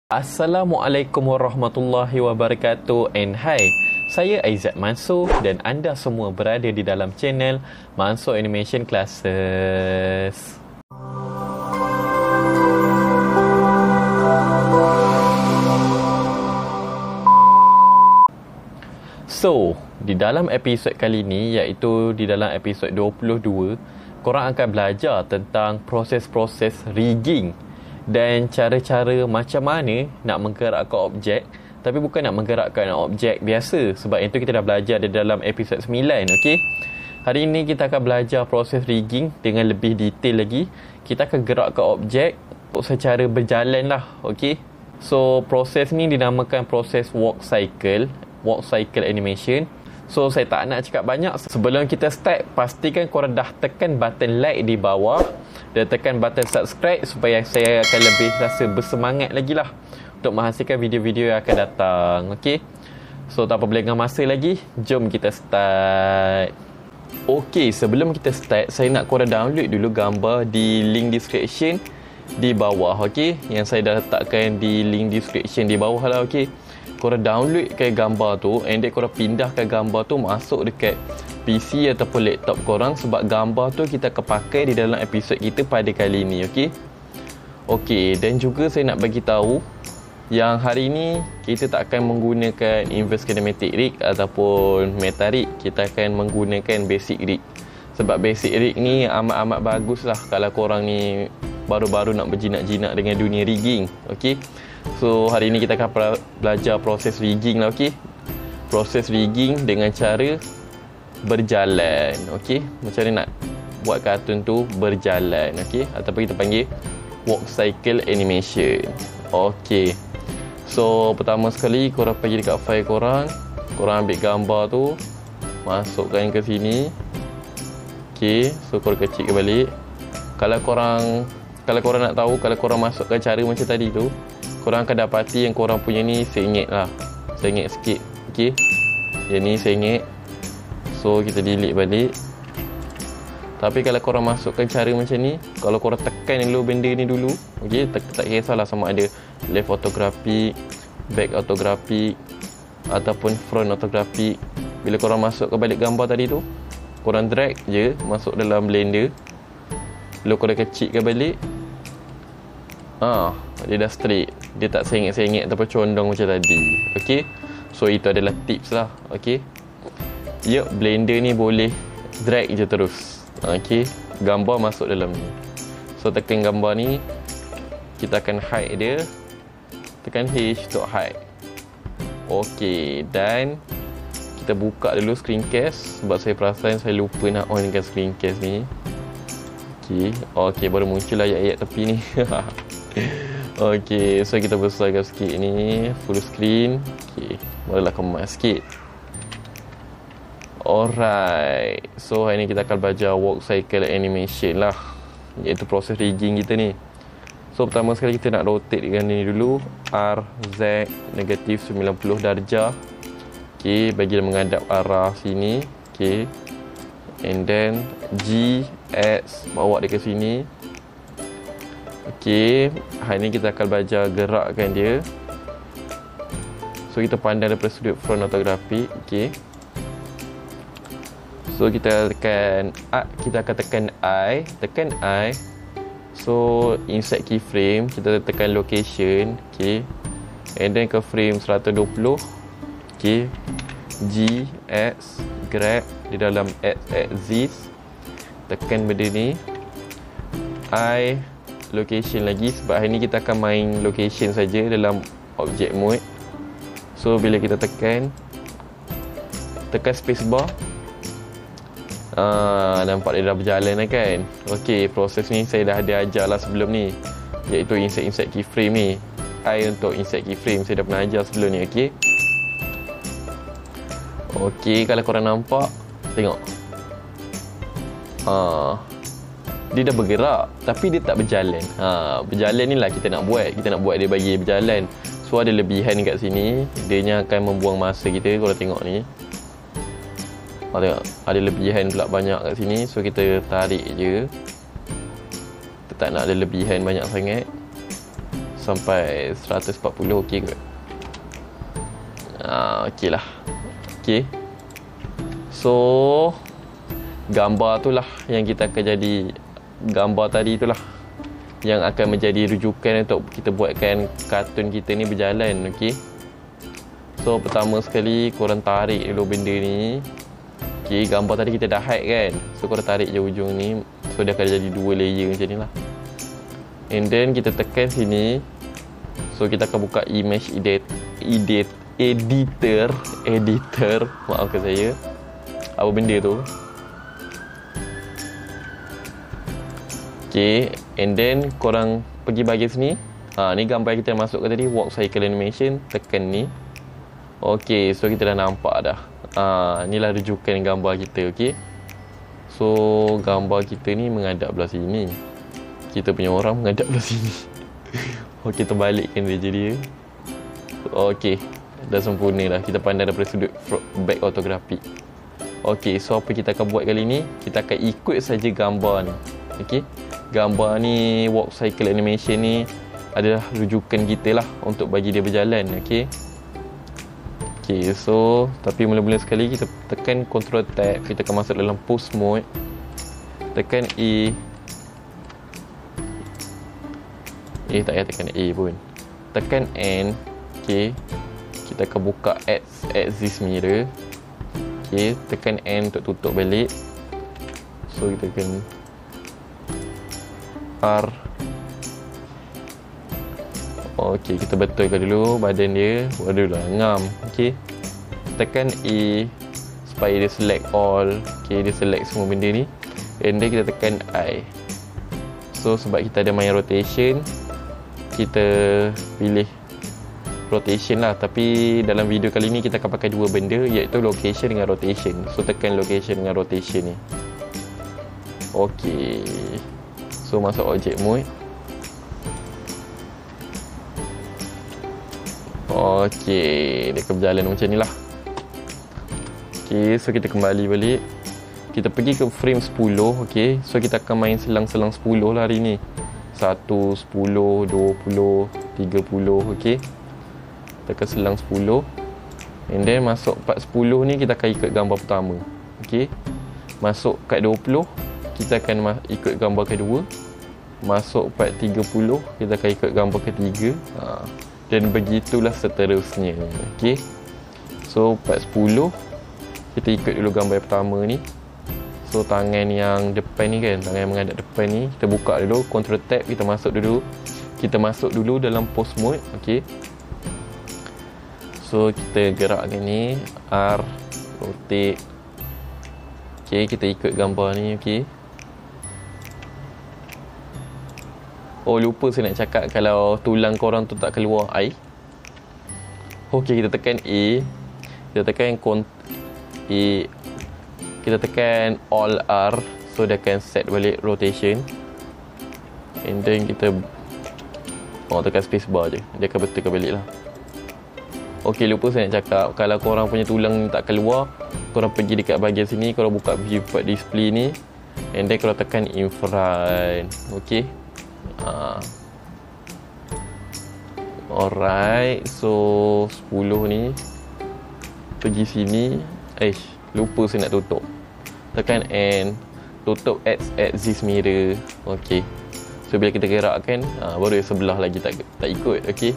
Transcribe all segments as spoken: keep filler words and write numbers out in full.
Assalamualaikum warahmatullahi wabarakatuh and hi, saya Aizat Mansur dan anda semua berada di dalam channel Mansur Animation Classes. So, di dalam episod kali ini, iaitu di dalam episod dua puluh dua, korang akan belajar tentang proses-proses rigging dan cara-cara macam mana nak menggerakkan objek, tapi bukan nak menggerakkan objek biasa, sebab itu kita dah belajar di dalam episod sembilan. Okey, hari ini kita akan belajar proses rigging dengan lebih detail lagi. Kita akan gerakkan objek secara berjalan lah. Okey, so proses ni dinamakan proses walk cycle walk cycle animation. So saya tak nak cakap banyak. Sebelum kita start, pastikan korang dah tekan button like di bawah dan tekan button subscribe supaya saya akan lebih rasa bersemangat lagi lah untuk menghasilkan video-video yang akan datang. Okay, so tanpa berlengah masa lagi, jom kita start. Okay, sebelum kita start, saya nak korang download dulu gambar di link description di bawah. Okay, yang saya dah letakkan di link description di bawah lah. Okay, korang downloadkan gambar tu and then korang pindahkan gambar tu masuk dekat P C ataupun laptop korang, sebab gambar tu kita akan pakai di dalam episod kita pada kali ni. Okey. Okey, dan juga saya nak bagi tahu yang hari ni kita tak akan menggunakan inverse kinematic rig ataupun meta rig. Kita akan menggunakan basic rig. Sebab basic rig ni amat-amat bagus lah kalau korang ni baru-baru nak berjinak-jinak dengan dunia rigging. Okey. So hari ni kita akan belajar proses rigging lah. Okey, proses rigging dengan cara berjalan. Okey, macam mana nak buat kartun tu berjalan. Okey, ataupun kita panggil walk cycle animation. Okey, so pertama sekali korang pergi dekat file korang, korang ambil gambar tu, masukkan ke sini. Okey, so korang kecilkan balik. Kalau korang Kalau korang nak tahu, kalau korang masukkan cara macam tadi tu, korang akan dapati yang korang punya ni sengit lah. Sengit sikit. Okey, yang ni sengit. So kita delete balik. Tapi kalau korang masukkan cara macam ni, kalau korang tekan dulu benda ni dulu, okey, tak, tak kisahlah sama ada left orthographic, back orthographic ataupun front orthographic. Bila korang masukkan balik gambar tadi tu, korang drag je masuk dalam Blender. Bila korang kecilkan balik, ah, dia dah straight. Dia tak sengit-sengit ataupun condong macam tadi. Okey, so itu adalah tips lah. Okey, ya, Blender ni boleh drag je terus. Okey, gambar masuk dalam ni. So tekan gambar ni, kita akan hide dia. Tekan H untuk hide. Okey, dan kita buka dulu screencast, sebab saya perasan saya lupa nak onkan screencast ni. Okey, okey, baru muncul ayat-ayat tepi ni. Okey, so kita besarkan sikit ni, full screen. Okey, barulah kemas sikit. Alright, so hari ni kita akan belajar walk cycle animation lah, iaitu proses rigging kita ni. So pertama sekali kita nak rotate dengan ni dulu, R Z negatif sembilan puluh darjah. Okey, bagi dia menghadap arah sini. Okey, and then G X bawa dia ke sini. Okey, hari ni kita akan belajar gerakkan dia. So kita pandang daripada sudut front orthographic. Okey, so kita tekan A, kita akan tekan I, tekan I. So insert keyframe, kita tekan location. Okey, and then ke frame seratus dua puluh. Okey, G X grab di dalam X axis, tekan benda ni. I location lagi, sebab hari ni kita akan main location saja dalam object mode. So bila kita tekan tekan spacebar, ah, nampak dia dah berjalan lah kan. Okey, proses ni saya dah ada ajar lah sebelum ni, iaitu insert-insert keyframe ni. I untuk insert keyframe saya dah pernah ajar sebelum ni. Okey, Okey, kalau korang nampak, tengok, ah, dia dah bergerak tapi dia tak berjalan. Ha, berjalan ni lah kita nak buat. Kita nak buat dia bagi berjalan. So ada lebihan kat sini, dia akan membuang masa kita. Korang tengok ni, ha, tengok, ada lebihan pula banyak kat sini. So kita tarik je, kita tak nak ada lebihan banyak sangat. sampai seratus empat puluh. Okey kot. Ah, okey lah. Okey. So gambar tu lah yang kita akan jadi, gambar tadi tu lah yang akan menjadi rujukan untuk kita buatkan kartun kita ni berjalan. Okey. So pertama sekali korang tarik dulu benda ni. Okey, gambar tadi kita dah hide kan. So korang tarik je ujung ni. So dia akan jadi dua layer macam ni lah. And then kita tekan sini. So kita akan buka image edit, edit editor editor maafkan saya, apa benda tu. Okay, and then korang pergi bahagian sini. Ha, ni gambar kita masukkan tadi, walk cycle animation. Tekan ni. Okay, so kita dah nampak dah. Ha, inilah rujukan gambar kita. Okay, so gambar kita ni menghadap belah sini, kita punya orang menghadap belah sini. Okay, kita balikkan dia je dia. Okay, dah sempurna dah. Kita pandang daripada sudut back ortographic. Okay, so apa kita akan buat kali ni, kita akan ikut saja gambar ni. Okay, gambar ni, walk cycle animation ni adalah rujukan kita lah untuk bagi dia berjalan. Okay. Okay, so tapi mula-mula sekali kita tekan Control Tab. Kita akan masuk dalam post mode. Tekan A. Eh, tak payah tekan A pun. Tekan N. Okay, kita akan buka X axis mirror. Okay, tekan N untuk tutup balik. So kita tekan R. Okey, kita betulkan dulu badan dia. Waduh lah, ngam. Okey, tekan A supaya dia select all. Okey, dia select semua benda ni. And then kita tekan I. So sebab kita ada main rotation, kita pilih rotation lah. Tapi dalam video kali ni kita akan pakai dua benda, iaitu location dengan rotation. So tekan location dengan rotation ni. Okey, so masuk object mode. Okey, dia akan berjalan macam ni lah. Okey, so kita kembali balik. Kita pergi ke frame sepuluh. Okey, so kita akan main selang-selang sepuluh lah hari ni. Satu, sepuluh, dua puluh, tiga puluh. Okey, kita akan selang sepuluh. And then masuk part sepuluh ni kita akan ikut gambar pertama. Okey, masuk kat dua puluh kita akan ikut gambar kedua. Masuk part tiga puluh kita akan ikut gambar ketiga. ha. Dan begitulah seterusnya. Okey, so part sepuluh kita ikut dulu gambar pertama ni. So tangan yang depan ni kan, tangan yang menghadap depan ni, kita buka dulu, Control Tab, kita masuk dulu. Kita masuk dulu dalam post mode. Okey, so kita gerakkan ni, R, rotate. Okey, kita ikut gambar ni. Okey, oh lupa saya nak cakap, kalau tulang korang tu tak keluar air. Okey, kita tekan A. Kita tekan Ctrl A. Kita tekan Alt R. So dia akan set balik rotation. And then kita oh tekan space bar je, dia akan betulkan balik lah. Okey, lupa saya nak cakap, kalau korang punya tulang tak keluar, korang pergi dekat bahagian sini, korang buka view part display ni. And then korang tekan in front. Okey. Ha. Alright, so sepuluh ni pergi sini. Eh, lupa saya nak tutup. Tekan N, tutup X axis mirror. Okey, so bila kita gerakkan, ha, baru sebelah lagi tak tak ikut. Okey.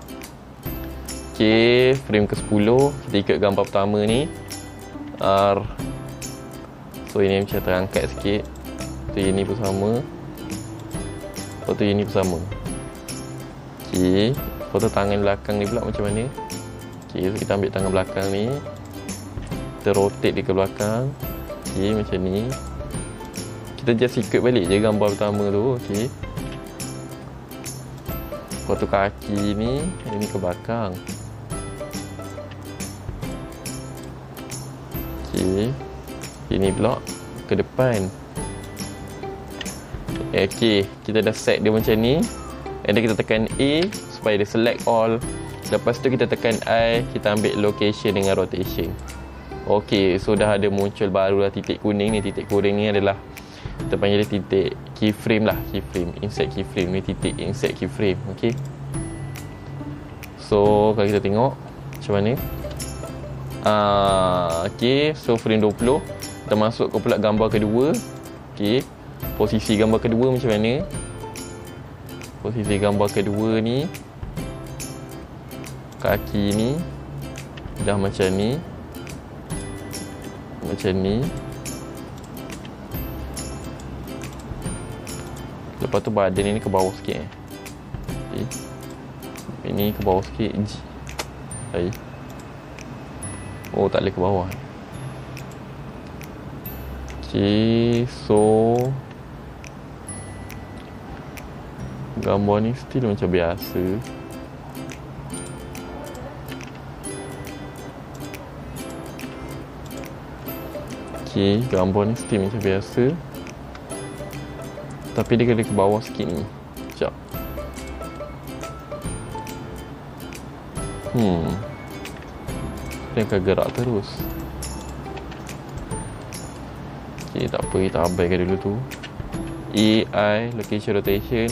Okey, frame ke sepuluh kita ikut gambar pertama ni, R. So ini macam terangkat sikit. So ini pun sama. Foto ini bersama. Okey, foto tangan belakang ni pula macam mana? Okey, so kita ambil tangan belakang ni, kita rotate dia ke belakang. Okey, macam ni. Kita just ikut balik je gambar pertama tu. Okey, foto kaki ni, ini ke belakang. Okey, ini pula ke depan. Okey, kita dah set dia macam ni. And then kita tekan A supaya dia select all. Lepas tu kita tekan I, kita ambil location dengan rotation. Okey, so dah ada muncul baru lah titik kuning ni. Titik kuning ni adalah, kita panggil dia titik keyframe lah, keyframe, insert keyframe ni, titik insert keyframe. Okey, So kalau kita tengok macam mana. uh, Okay, so frame dua puluh. Kita masuk ke pula gambar kedua. Okay, posisi gambar kedua macam mana. Posisi gambar kedua ni, kaki ni dah macam ni, macam ni. Lepas tu badan ni ke bawah sikit eh. Okay. Ini ke bawah sikit. Hai. Oh, tak boleh ke bawah. Okay, so gambar ni still macam biasa. Okay, gambar ni still macam biasa. Tapi dia kena ke bawah sikit ni. Sekejap. Hmm. Dia akan gerak terus. Okay, tak apa. Kita abaikan dulu tu. A I, location rotation.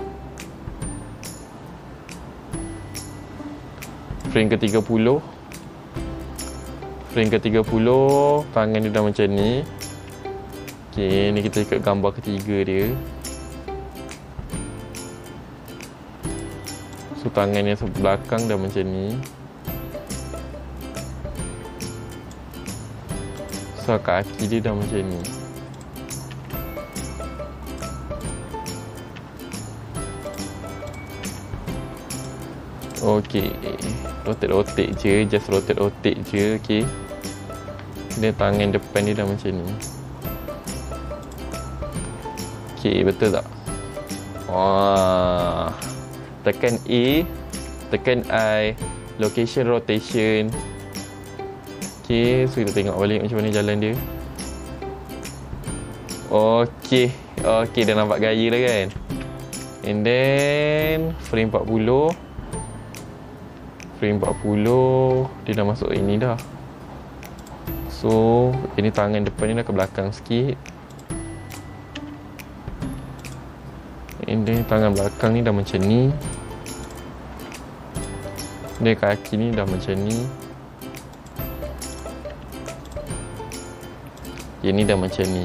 Frame ke tiga puluh. Frame ke tiga puluh. Tangan dia dah macam ni. Okay, ni kita ikut gambar ketiga dia. So, tangan yang sebelah belakang dah macam ni. So, kaki dia dah macam ni. Okay, rotate-rotate je. Just rotate-rotate je, okay. Dia tangan depan dia dah macam ni. Okay, betul tak? Wah. Tekan A, tekan I, location rotation. Okay, so kita tengok balik macam mana jalan dia. Okay, okay, dah nampak gaya dah kan. And then frame empat puluh. Frame empat puluh, dia dah masuk ini dah. So, ini tangan depan ni dah ke belakang sikit. And then tangan belakang ni dah macam ni. Dia kaki ni dah macam ni. Yang ni dah macam ni.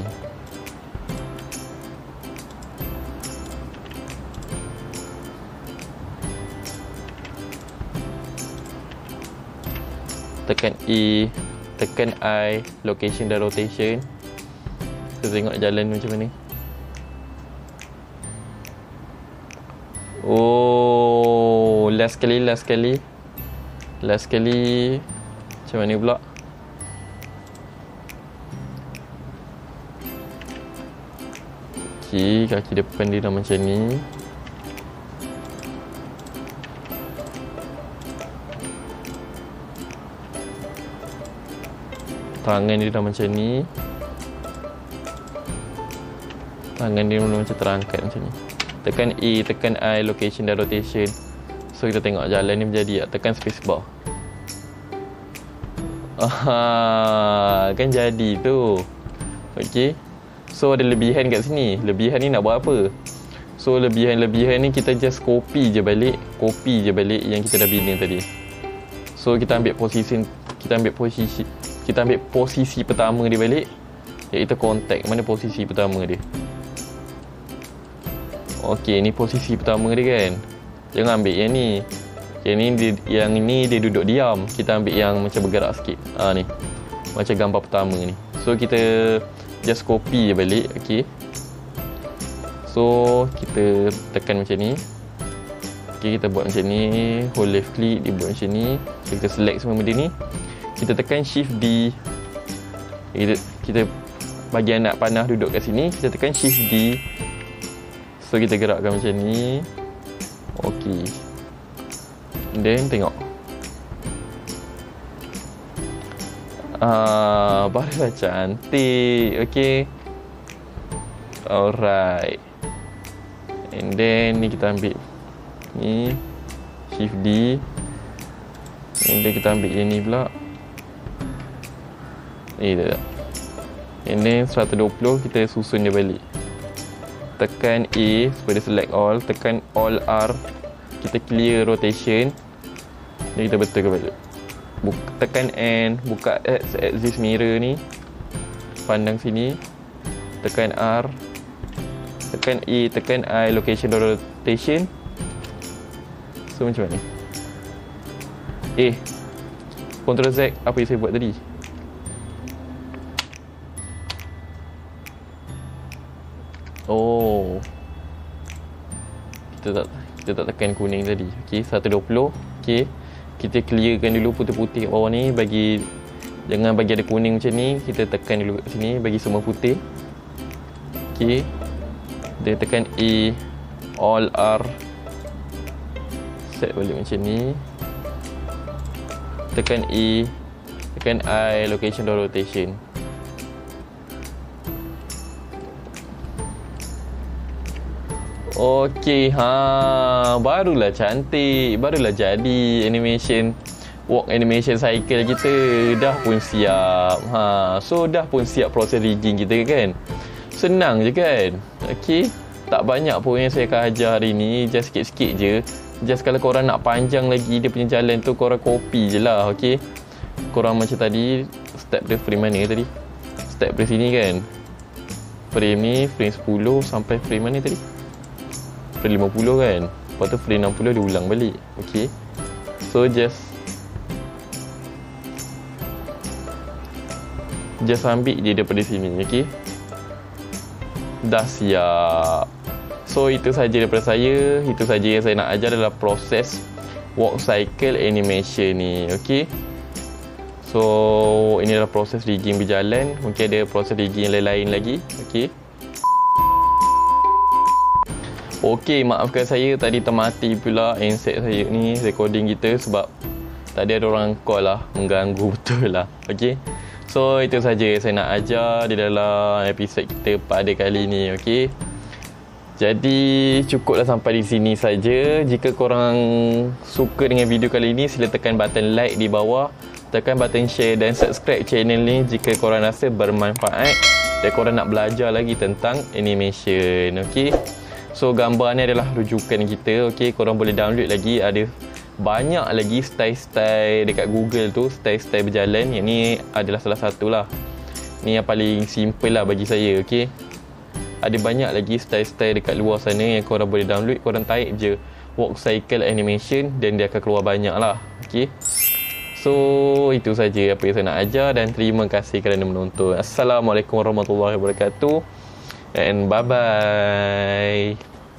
Tekan E, tekan I, location dan rotation. Kita tengok jalan macam mana. Oh, last sekali, last sekali. Last sekali. Macam mana pula? Okay, kaki depan dia dah macam ni. Tangan dia dah macam ni. Tangan dia macam terangkat macam ni. Tekan E, tekan I, location dan rotation. So kita tengok jalan ni menjadi tak? Tekan spacebar. Ah, kan jadi tu. Okay. So ada lebihan kat sini. Lebihan ni nak buat apa? So lebihan-lebihan ni kita just copy je balik. Copy je balik yang kita dah bina tadi. So kita ambil posisi, kita ambil posisi, kita ambil posisi pertama dia balik, iaitu kontak. Mana posisi pertama dia? Okey, ni posisi pertama dia kan. Jangan ambil yang ni. Yang ni dia, yang ni dia duduk diam. Kita ambil yang macam bergerak sikit. Ah ni. Macam gambar pertama ni. So kita just copy je balik. Okey. So kita tekan macam ni. Okey, kita buat macam ni. Hold left click, dia buat macam ni. So kita select semua benda ni. Kita tekan shift D. Kita, kita bagian nak panah duduk kat sini, kita tekan shift D. So kita gerakkan macam ni. Okey. Then tengok. Ah, barulah cantik. Okey. Alright. And then ni kita ambil ni shift D. And then kita ambil yang ni pula. Ni dah. And then seratus dua puluh kita susun dia balik. Tekan A supaya select all. Tekan Alt R. Kita clear rotation. Ni kita betulkan balik. Buka, tekan N, buka axis mirror ni, pandang sini, tekan R, tekan E, tekan I, location rotation. So macam mana? Eh, Ctrl Z, apa yang saya buat tadi? Oh, kita tak kita tak tekan kuning tadi. Okey, seratus dua puluh. Okey, kita clearkan dulu putih-putih kat bawah ni. Bagi, jangan bagi ada kuning macam ni. Kita tekan dulu kat sini, bagi semua putih. Okey, dia tekan A, All R, set balik macam ni. Tekan E, tekan I, location door rotation. Okey, ha, barulah cantik, barulah jadi animation, walk animation cycle kita. Dah pun siap. Ha, so dah pun siap proses rigging kita kan. Senang je kan. Okey, tak banyak pun yang saya akan ajar hari ni, just sikit-sikit je. Just kalau korang nak panjang lagi dia punya jalan tu, korang copy je lah. Okey, korang macam tadi, step dia frame mana tadi? Step dari sini kan, frame ni frame sepuluh sampai frame mana tadi? Frame lima puluh kan. Lepas tu frame enam puluh dia ulang balik. Okay, so just Just ambil je daripada sini. Okay, dah siap. So itu saja daripada saya. Itu saja yang saya nak ajar adalah proses walk cycle animation ni. Okay, so ini adalah proses rigging berjalan. Mungkin ada proses rigging yang lain-lain lagi. Okay, Okey, maafkan saya tadi termati pula handset saya ni, recording kita, sebab tadi ada orang call lah, mengganggu betul lah. Okey, so itu saja saya nak ajar di dalam episod kita pada kali ni. Okey, jadi cukuplah sampai di sini saja. Jika korang suka dengan video kali ini, sila tekan button like di bawah, tekan button share dan subscribe channel ni jika korang rasa bermanfaat dan korang nak belajar lagi tentang animation. Okey, so gambar ni adalah rujukan kita. Okey, korang boleh download lagi. Ada banyak lagi style-style dekat Google tu, style-style berjalan. Yang ni adalah salah satu lah. Ni yang paling simple lah bagi saya. Okey, ada banyak lagi style-style dekat luar sana yang korang boleh download. Korang type je walk cycle animation dan dia akan keluar banyak lah. Okey, so itu saja apa yang saya nak ajar, dan terima kasih kerana menonton. Assalamualaikum warahmatullahi wabarakatuh, and bye bye.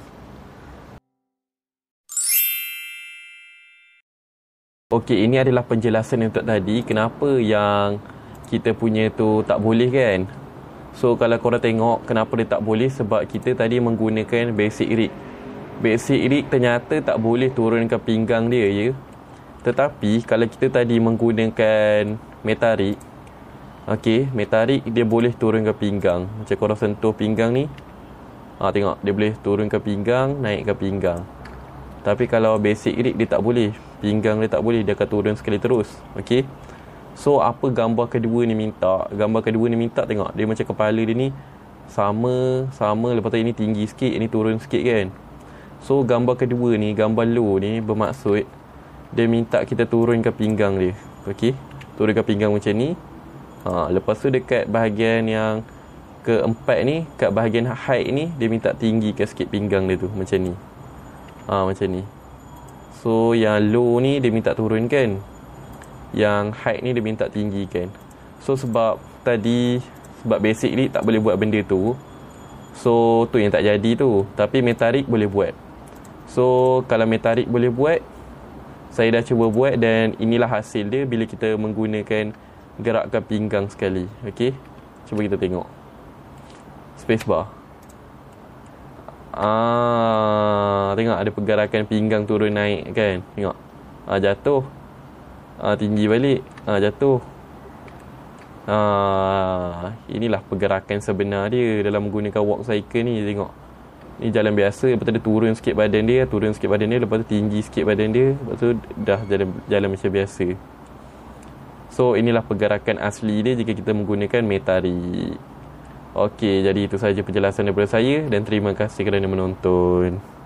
Okey, ini adalah penjelasan untuk tadi kenapa yang kita punya tu tak boleh kan. So kalau korang tengok kenapa dia tak boleh, sebab kita tadi menggunakan basic rig. Basic rig ternyata tak boleh turunkan pinggang dia ya. Tetapi kalau kita tadi menggunakan meta rig, okey, meta rig dia boleh turunkan pinggang. Macam korang sentuh pinggang ni, ha, tengok dia boleh turunkan pinggang, naikkan pinggang. Tapi kalau basic rig dia tak boleh. Pinggang dia tak boleh, dia akan turun sekali terus. Okey, so apa gambar kedua ni minta? Gambar kedua ni minta, tengok dia macam kepala dia ni sama sama, lepas tu ini tinggi sikit, ini turun sikit kan. So gambar kedua ni, gambar low ni, bermaksud dia minta kita turunkan pinggang dia. Okey, turunkan pinggang macam ni. Ha, lepas tu dekat bahagian yang keempat ni, kat bahagian height ni, dia minta tinggikan sikit pinggang dia tu macam ni. Ha, macam ni. So yang low ni dia minta turunkan, yang height ni dia minta tinggikan. So sebab tadi, sebab basic ni tak boleh buat benda tu, so tu yang tak jadi tu. Tapi metarik boleh buat. So kalau metarik boleh buat, saya dah cuba buat, dan inilah hasil dia bila kita menggunakan gerakkan pinggang sekali. Okey, cuba kita tengok spacebar. Ah, tengok ada pergerakan pinggang turun naik kan. Tengok, ah, jatuh, ah, tinggi balik, ah, jatuh. Ah, inilah pergerakan sebenar dia dalam menggunakan walk cycle ni. Tengok, ni jalan biasa, lepas tu dia turun sikit badan dia, turun sikit badan dia, lepas tu tinggi sikit badan dia, lepas tu dah jalan, jalan macam biasa. So inilah pergerakan asli dia jika kita menggunakan metarik. Okey, jadi itu sahaja penjelasan daripada saya, dan terima kasih kerana menonton.